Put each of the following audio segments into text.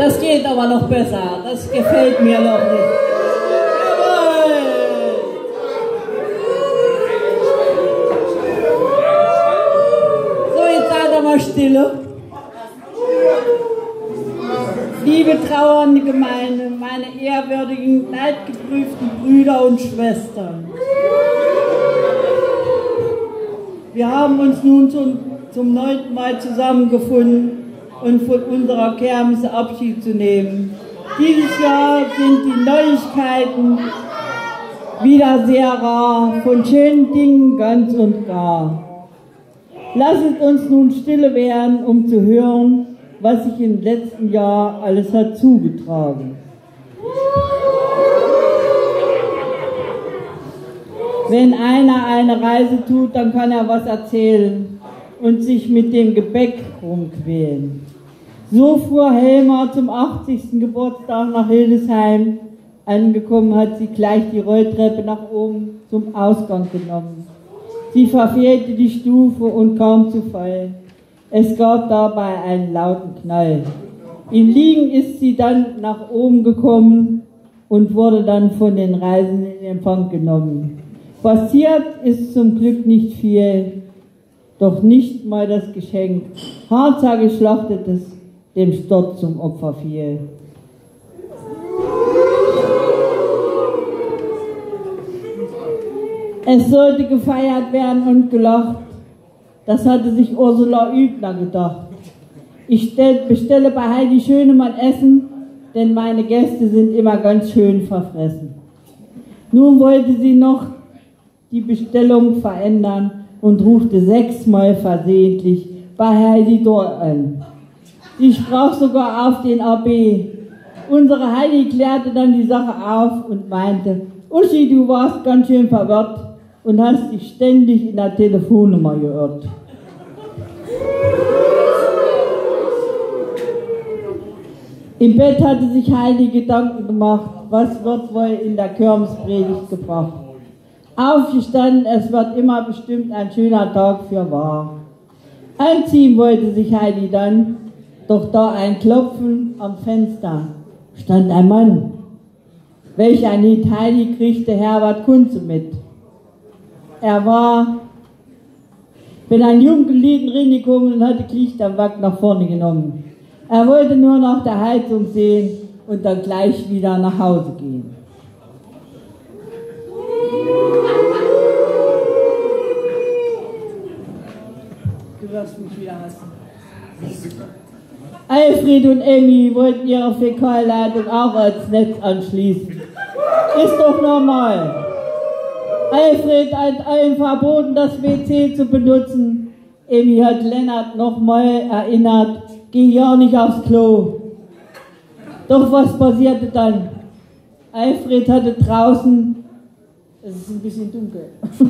Das geht aber noch besser. Das gefällt mir noch nicht. Jawohl! So, jetzt seid aber stille. Liebe trauernde Gemeinde, meine ehrwürdigen, leidgeprüften Brüder und Schwestern. Wir haben uns nun zum 9. Mal zusammengefunden und von unserer Kirmes Abschied zu nehmen. Dieses Jahr sind die Neuigkeiten wieder sehr rar, von schönen Dingen ganz und gar. Lasset uns nun stille werden, um zu hören, was sich im letzten Jahr alles hat zugetragen. Wenn einer eine Reise tut, dann kann er was erzählen und sich mit dem Gepäck rumquälen. So fuhr Helma zum 80. Geburtstag nach Hildesheim. Angekommen hat sie gleich die Rolltreppe nach oben zum Ausgang genommen. Sie verfehlte die Stufe und kam zu Fall. Es gab dabei einen lauten Knall. Im Liegen ist sie dann nach oben gekommen und wurde dann von den Reisenden in Empfang genommen. Passiert ist zum Glück nicht viel, doch nicht mal das Geschenk, haarzahl geschlachtetes, dem Sturz zum Opfer fiel. Es sollte gefeiert werden und gelacht. Das hatte sich Ursula Übner gedacht. Ich bestelle bei Heidi Schönemann Essen, denn meine Gäste sind immer ganz schön verfressen. Nun wollte sie noch die Bestellung verändern und rufte 6-mal versehentlich bei Heidi dort an. Sie sprach sogar auf den AB. Unsere Heidi klärte dann die Sache auf und meinte, Uschi, du warst ganz schön verwirrt und hast dich ständig in der Telefonnummer geirrt. Im Bett hatte sich Heidi Gedanken gemacht, was wird wohl in der Kirmespredigt gebracht. Aufgestanden, es wird immer bestimmt ein schöner Tag für wahr. Anziehen wollte sich Heidi dann, doch da ein Klopfen am Fenster stand ein Mann. Welch ein Lied Heidi kriegte Herbert Kunze mit. Er war mit einem Jugendlied reingekommen und hatte gleich den Wack nach vorne genommen. Er wollte nur nach der Heizung sehen und dann gleich wieder nach Hause gehen. Du wirst mich wieder hassen. Alfred und Emmy wollten ihre Fäkalleitung auch als Netz anschließen. Ist doch normal. Alfred hat allen verboten, das WC zu benutzen. Emmy hat Lennart nochmal erinnert, geh ja nicht aufs Klo. Doch was passierte dann? Alfred hatte draußen, es ist ein bisschen dunkel,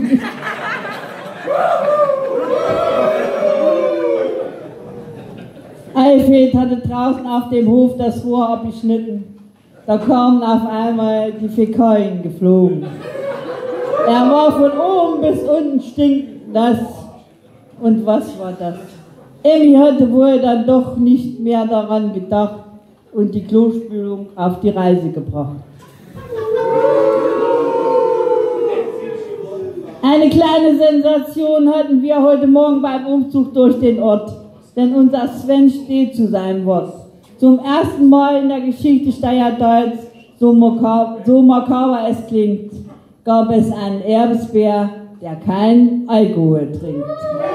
Alfred hatte draußen auf dem Hof das Rohr abgeschnitten. Da kamen auf einmal die Fäkalien geflogen. Er war von oben bis unten stinknass. Und was war das? Emmy hatte wohl dann doch nicht mehr daran gedacht und die Klospülung auf die Reise gebracht. Eine kleine Sensation hatten wir heute Morgen beim Umzug durch den Ort, denn unser Sven steht zu seinem Wort. Zum ersten Mal in der Geschichte Steiertalls, so makaber es klingt, gab es einen Erbesbär, der keinen Alkohol trinkt.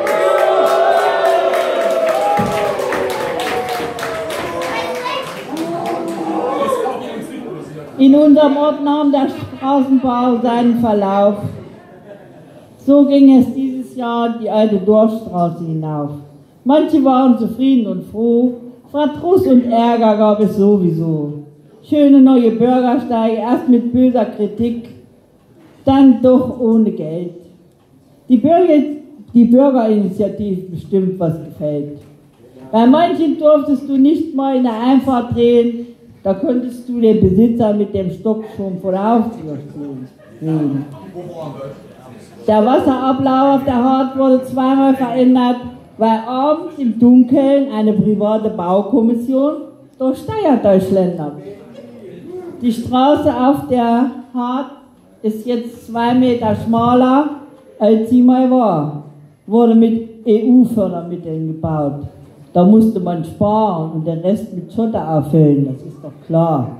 In unserem Ort nahm der Straßenbau seinen Verlauf. So ging es dieses Jahr die alte Dorfstraße hinauf. Manche waren zufrieden und froh, Verdruss und Ärger gab es sowieso. Schöne neue Bürgersteige, erst mit böser Kritik, dann doch ohne Geld. Die Bürgerinitiative bestimmt, was gefällt. Bei manchen durftest du nicht mal in der Einfahrt drehen, da konntest du den Besitzer mit dem Stock schon vor der Haustür sehen. Der Wasserablauf auf der Hart wurde zweimal verändert, weil abends im Dunkeln eine private Baukommission durch Steuerdeutschländer. Die Straße auf der Hart ist jetzt 2 Meter schmaler, als sie mal war. Wurde mit EU-Fördermitteln gebaut. Da musste man sparen und den Rest mit Schotter auffüllen, das ist doch klar.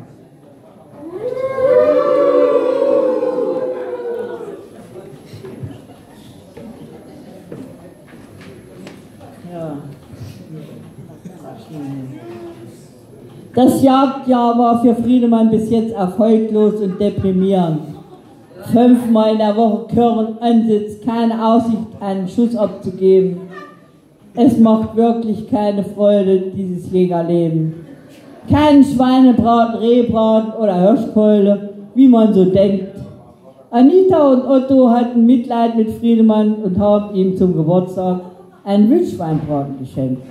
Ja. Das Jagdjahr war für Friedemann bis jetzt erfolglos und deprimierend. 5-mal in der Woche Körn, Ansitz, keine Aussicht, einen Schuss abzugeben. Es macht wirklich keine Freude, dieses Jägerleben. Kein Schweinebraten, Rehbraten oder Hirschkeule, wie man so denkt. Anita und Otto hatten Mitleid mit Friedemann und haben ihm zum Geburtstag einen Wildschweinbraten geschenkt.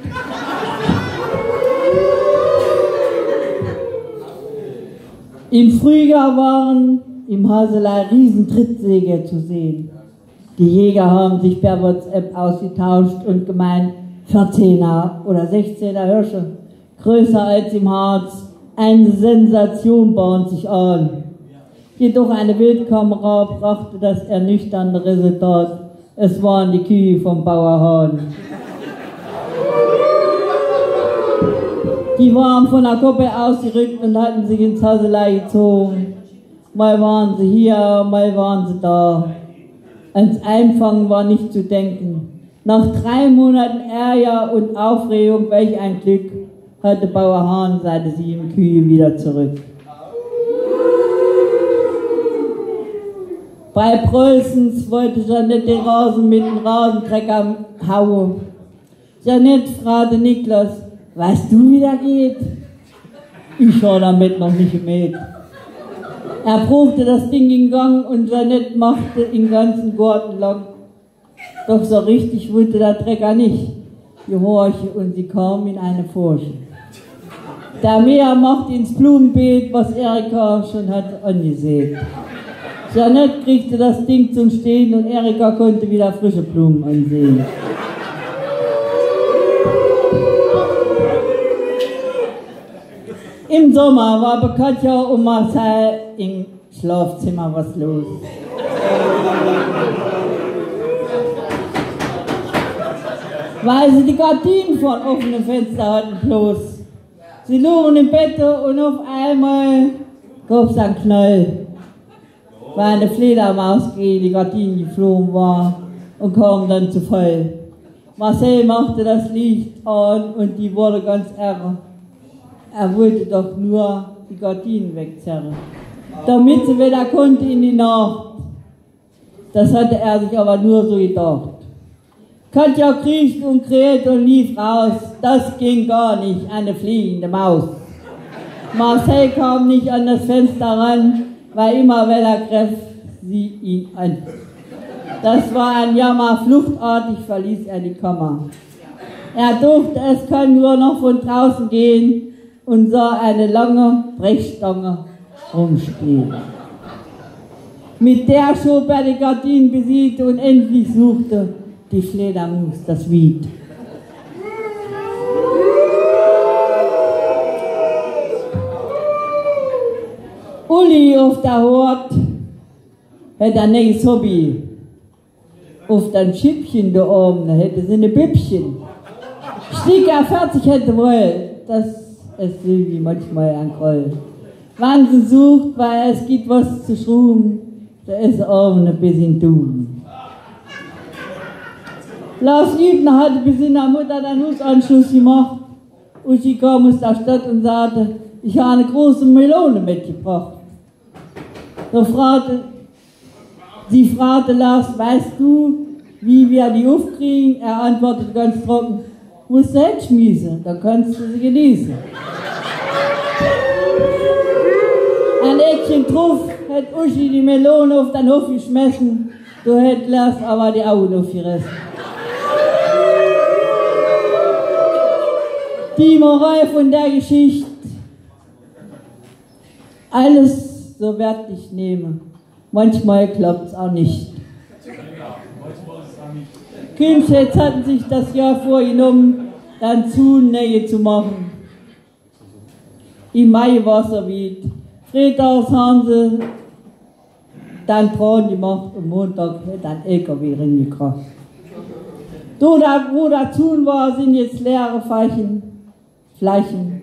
Im Frühjahr waren im Haselei Riesentritsäge zu sehen. Die Jäger haben sich per WhatsApp ausgetauscht und gemeint, 14er oder 16er Hirsche, größer als im Harz, eine Sensation bahnt sich an. Jedoch eine Wildkamera brachte das ernüchternde Resultat. Es waren die Kühe vom Bauer Hahn. Die waren von der Kuppe ausgerückt und hatten sich ins Haselei gezogen. Mal waren sie hier, mal waren sie da. Ans Einfangen war nicht zu denken. Nach 3 Monaten Ärger und Aufregung, welch ein Glück, hatte Bauer Hahn seine 7 Kühe wieder zurück. Bei Preußens wollte Jeanette den Rasen mit dem Rasentrecker hauen. Jeanette fragte Niklas, weißt du, wie das geht? Ich habe damit noch nicht gemäht. Er probte das Ding in Gang und Jeanette machte den ganzen Garten lang. Doch so richtig wollte der Trecker nicht gehorchen und sie kam in eine Furche. Der Meer machte ins Blumenbeet, was Erika schon hatte angesehen. Jeanette kriegte das Ding zum Stehen und Erika konnte wieder frische Blumen ansehen. Im Sommer war bei Katja und Marcel im Schlafzimmer was los. Weil sie die Gardinen vor offenen Fenster hatten bloß. Sie lagen im Bett und auf einmal gab es einen Knall. Weil eine Fledermaus gegen die Gardinen geflogen war und kam dann zu Fall. Marcel machte das Licht an und die wurde ganz ärger. Er wollte doch nur die Gardinen wegzerren, damit sie wieder konnte in die Nacht. Das hatte er sich aber nur so gedacht. Katja kriecht und kräht und lief raus. Das ging gar nicht, eine fliegende Maus. Marcel kam nicht an das Fenster ran, weil immer wieder griff sie ihn an. Das war ein Jammer, fluchtartig verließ er die Kammer. Er dachte, es kann nur noch von draußen gehen und sah eine lange Brechstange rumstehen. Mit der schob er die Gardinen besiegte und endlich suchte die Fledermaus das Wied. Uli auf der Hort hat ein neues Hobby. Auf den Schippchen da oben, da hätte sie eine Büppchen. Stieg er 40 hätte wohl, das ist Silvi manchmal ein Groll. Wenn sie sucht, weil es gibt was zu schrauben, da ist oben ein bisschen dumm. Lars Übner hatte bis in der Mutter den Hausanschluss gemacht und sie kam aus der Stadt und sagte, ich habe eine große Melone mitgebracht. Sie fragte Lars, weißt du, wie wir die aufkriegen? Er antwortete ganz trocken, musst du hinschmissen, dann kannst du sie genießen. Ein Eckchen drauf hat Uschi die Melone auf den Hof geschmissen, du hätt Lars aber die Augen aufgerissen. Die Moral von der Geschichte, alles so wert ich nehme, manchmal klappt's auch nicht. Kühnschätz hatten sich das Jahr vorgenommen, dann Nähe zu machen. Im Mai war es erwähnt. Freitags haben sie dann dran gemacht und Montag hat ein LKW reingekriegt. Wo da tun war, sind jetzt leere Flächen.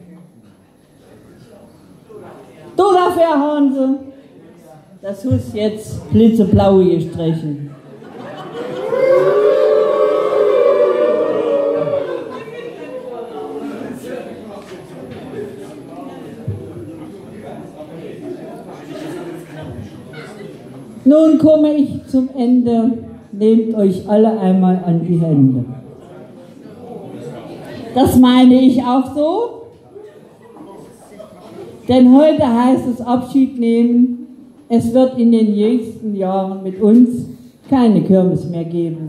Dafür haben sie das Haus jetzt blitzeblau gestrichen. Nun komme ich zum Ende. Nehmt euch alle einmal an die Hände. Das meine ich auch so. Denn heute heißt es Abschied nehmen. Es wird in den nächsten Jahren mit uns keine Kirmes mehr geben.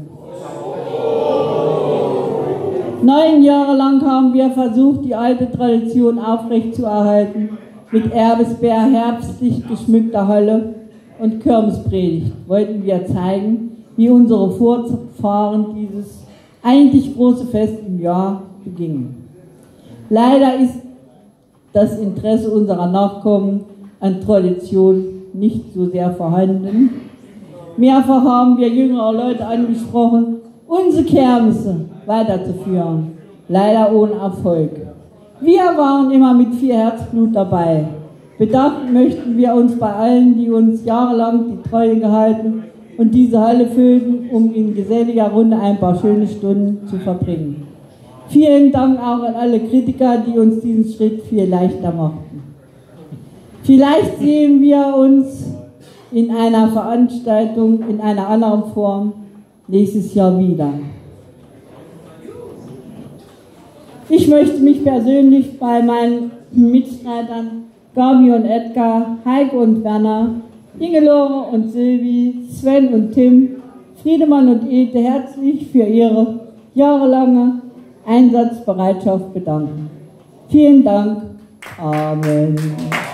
9 Jahre lang haben wir versucht, die alte Tradition aufrechtzuerhalten. Mit Erbesbär, herbstlich geschmückter Halle und Kirmespredigt wollten wir zeigen, wie unsere Vorfahren dieses eigentlich große Fest im Jahr begingen. Leider ist das Interesse unserer Nachkommen an Tradition nicht so sehr vorhanden. Mehrfach haben wir jüngere Leute angesprochen, unsere Kirmesse weiterzuführen, leider ohne Erfolg. Wir waren immer mit viel Herzblut dabei. Bedanken möchten wir uns bei allen, die uns jahrelang die Treue gehalten und diese Halle füllten, um in geselliger Runde ein paar schöne Stunden zu verbringen. Vielen Dank auch an alle Kritiker, die uns diesen Schritt viel leichter machten. Vielleicht sehen wir uns in einer Veranstaltung in einer anderen Form nächstes Jahr wieder. Ich möchte mich persönlich bei meinen Mitstreitern Gabi und Edgar, Heike und Werner, Ingelore und Silvi, Sven und Tim, Friedemann und Ete herzlich für ihre jahrelange Einsatzbereitschaft bedanken. Vielen Dank. Amen.